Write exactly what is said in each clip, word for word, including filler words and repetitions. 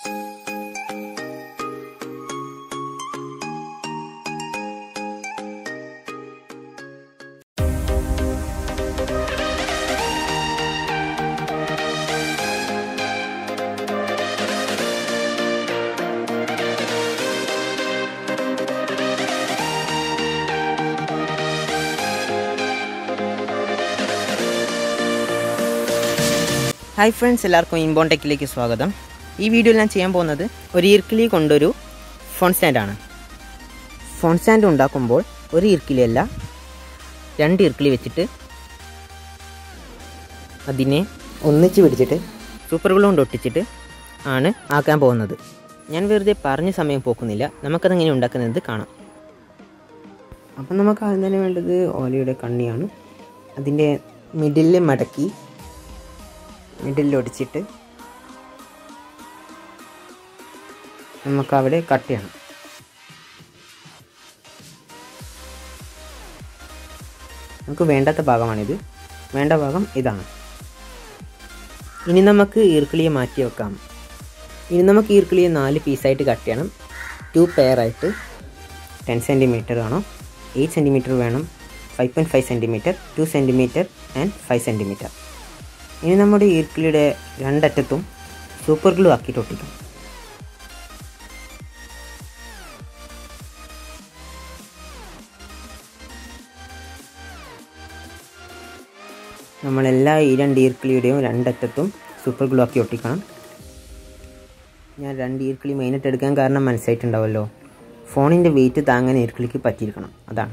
Hi friends, എല്ലാവർക്കും Inborn ടെക്കിലേക്ക് സ്വാഗതം. ഈ വീഡിയോയിൽ ഞാൻ ചെയ്യാൻ പോകുന്നത് ഒരു ഈർക്കിലി കൊണ്ടൊരു ഫോൺ സ്റ്റാൻഡാണ്. ഫോൺ സ്റ്റാൻഡ് ഉണ്ടാക്കുമ്പോൾ ഒരു ഈർക്കിലിയല്ല, രണ്ട് ഈർക്കിലി വെച്ചിട്ട് അതിനെ ഒന്നിച്ച് പിടിച്ചിട്ട് സൂപ്പർ ഗ്ലൂ കൊണ്ട് ഒട്ടിച്ചിട്ട് ആണ് ആക്കാൻ പോകുന്നത്. ഞാൻ വെറുതെ പറഞ്ഞ സമയം പോക്കുന്നില്ല, നമുക്കതെങ്ങനെ ഉണ്ടാക്കുന്നത് കാണാം. അപ്പം നമുക്ക് ആദ്യം തന്നെ വേണ്ടത് ഓലയുടെ കണ്ണിയാണ്. അതിൻ്റെ മിഡിലിൽ മടക്കി മിഡിലിൽ ഒടിച്ചിട്ട് നമുക്കവിടെ കട്ട് ചെയ്യണം. നമുക്ക് വേണ്ടാത്ത ഭാഗമാണിത്, വേണ്ട ഭാഗം ഇതാണ്. ഇനി നമുക്ക് ഈർക്കിളിയെ മാറ്റി വെക്കാം. ഇനി നമുക്ക് ഈർക്കിളിയെ നാല് പീസായിട്ട് കട്ട് ചെയ്യണം. ടു പെയർ ആയിട്ട് ടെൻ സെൻറ്റിമീറ്റർ വേണം, എയ്റ്റ് സെൻറ്റിമീറ്റർ വേണം, five point five centimetre, two centimetre and five centimetre. ഇനി നമ്മുടെ ഈർക്കിളിയുടെ രണ്ടറ്റത്തും സൂപ്പർ ഗ്ലൂ ആക്കിയിട്ട് ഒട്ടിക്കാം. നമ്മളെല്ലാ ഈ രണ്ട് ഈർക്കിളിയുടെയും രണ്ടറ്റത്തും സൂപ്പർ ഗ്ലൂ ആക്കി ഒട്ടിക്കണം. ഞാൻ രണ്ട് ഈർക്കിളി മെയിനായിട്ട് എടുക്കാൻ കാരണം മനസ്സിലായിട്ടുണ്ടാവുമല്ലോ, ഫോണിൻ്റെ വെയിറ്റ് താങ്ങാൻ ഈർക്കിളിക്ക് പറ്റിയിരിക്കണം, അതാണ്.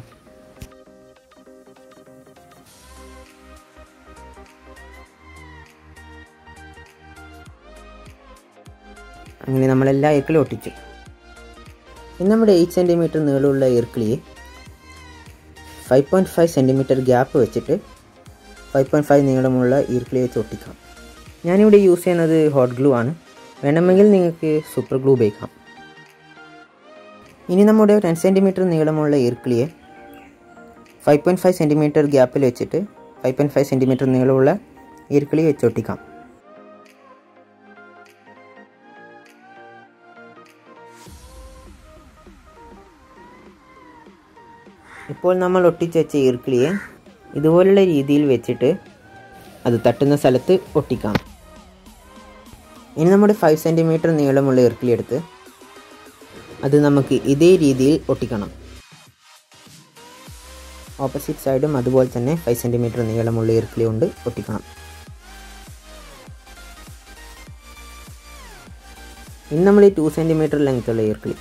അങ്ങനെ നമ്മളെല്ലാ ഈർക്കിളിയും ഒട്ടിച്ചു. ഇനി നമ്മുടെ എയ്റ്റ് സെൻറ്റിമീറ്റർ നീളമുള്ള ഈർക്കിളിയെ five point five centimetre gap വെച്ചിട്ട് ഫൈവ് പോയിൻറ്റ് ഫൈവ് നീളമുള്ള ഈർക്കിളി വെച്ച് ഒട്ടിക്കാം. ഞാനിവിടെ യൂസ് ചെയ്യുന്നത് ഹോട്ട് ഗ്ലൂ ആണ്, വേണമെങ്കിൽ നിങ്ങൾക്ക് സൂപ്പർ ഗ്ലൂ ഉപയോഗിക്കാം. ഇനി നമ്മുടെ ടെൻ സെൻറ്റിമീറ്റർ നീളമുള്ള ഈർക്കിളിയെ ഫൈവ് പോയിൻറ്റ് ഫൈവ് സെൻറ്റിമീറ്റർ ഗ്യാപ്പിൽ വെച്ചിട്ട് ഫൈവ് പോയിൻറ്റ് ഫൈവ് സെൻറ്റിമീറ്റർ നീളമുള്ള ഈർക്കിളി വെച്ച് ഒട്ടിക്കാം. ഇപ്പോൾ നമ്മൾ ഒട്ടിച്ച് വെച്ച ഈർക്കിളിയെ ഇതുപോലുള്ള രീതിയിൽ വെച്ചിട്ട് അത് തട്ടുന്ന സ്ഥലത്ത് ഒട്ടിക്കാം. ഇനി നമ്മുടെ ഫൈവ് സെൻറ്റിമീറ്റർ നീളമുള്ള ഈർക്കിളി എടുത്ത് അത് നമുക്ക് ഇതേ രീതിയിൽ ഒട്ടിക്കണം. ഓപ്പോസിറ്റ് സൈഡും അതുപോലെ തന്നെ ഫൈവ് സെൻറ്റിമീറ്റർ നീളമുള്ള ഈർക്കിളി കൊണ്ട് ഒട്ടിക്കണം. ഇനി നമ്മൾ ഈ ടു സെൻറ്റിമീറ്റർ ലെങ്ത്തുള്ള ഈർക്കിളി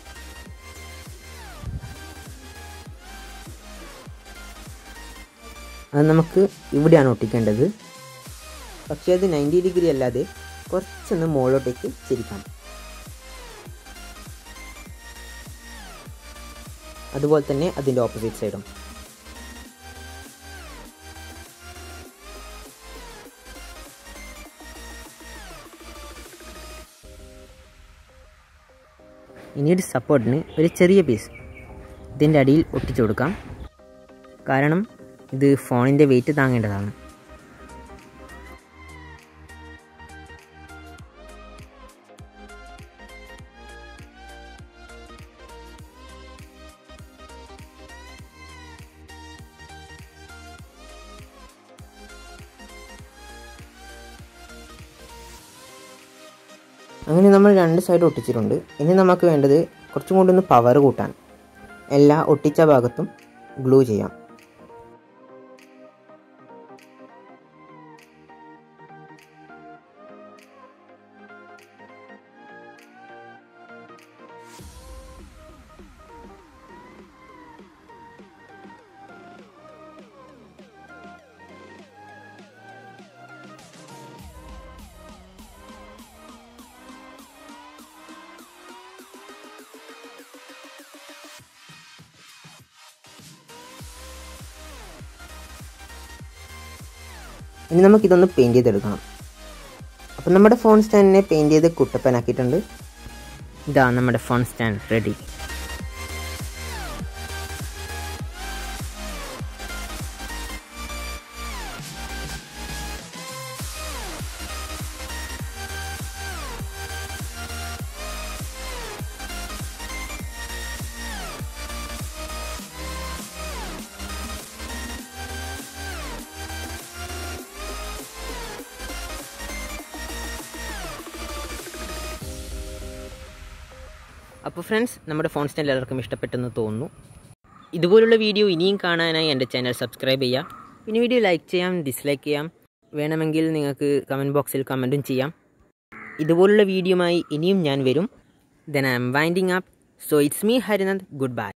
അത് നമുക്ക് ഇവിടെയാണ് ഒട്ടിക്കേണ്ടത്. പക്ഷേ അത് നയൻറ്റി ഡിഗ്രി അല്ലാതെ കുറച്ചൊന്ന് മുകളിലോട്ടേക്ക് തിരിക്കാം. അതുപോലെ തന്നെ അതിൻ്റെ ഓപ്പോസിറ്റ് സൈഡും. ഇനിയൊരു സപ്പോർട്ടിന് ഒരു ചെറിയ പീസ് ഇതിൻ്റെ അടിയിൽ ഒട്ടിച്ചു കൊടുക്കാം, കാരണം ഇത് ഫോണിൻ്റെ വെയിറ്റ് താങ്ങേണ്ടതാണ്. അങ്ങനെ നമ്മൾ രണ്ട് സൈഡ് ഒട്ടിച്ചിട്ടുണ്ട്. ഇനി നമുക്ക് വേണ്ടത് കുറച്ചും കൂടി ഒന്ന് പവർ കൂട്ടാൻ എല്ലാ ഒട്ടിച്ച ഭാഗത്തും ഗ്ലൂ ചെയ്യാം. ഇനി നമുക്കിതൊന്ന് പെയിൻറ്റ് ചെയ്തെടുക്കണം. അപ്പം നമ്മുടെ ഫോൺ സ്റ്റാൻഡിനെ പെയിൻറ്റ് ചെയ്ത് കുട്ടപ്പനാക്കിയിട്ടുണ്ട്. ഇതാ നമ്മുടെ ഫോൺ സ്റ്റാൻഡ് റെഡി. അപ്പോൾ ഫ്രണ്ട്സ്, നമ്മുടെ ഫോൺ സ്റ്റാൻഡ് എല്ലാവർക്കും ഇഷ്ടപ്പെട്ടെന്ന് തോന്നുന്നു. ഇതുപോലുള്ള വീഡിയോ ഇനിയും കാണാനായി എൻ്റെ ചാനൽ സബ്സ്ക്രൈബ് ചെയ്യാം. ഇനി വീഡിയോ ലൈക്ക് ചെയ്യാം, ഡിസ്ലൈക്ക് ചെയ്യാം. വേണമെങ്കിൽ നിങ്ങൾക്ക് കമൻറ്റ് ബോക്സിൽ കമൻറ്റും ചെയ്യാം. ഇതുപോലുള്ള വീഡിയോയുമായി ഇനിയും ഞാൻ വരും. Then I am winding up. So it's me, Harinand. Goodbye.